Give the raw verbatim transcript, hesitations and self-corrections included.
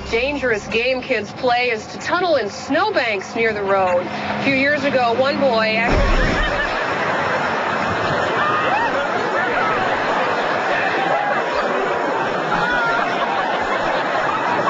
dangerous game kids play is to tunnel in snowbanks near the road. A few years ago, one boy actually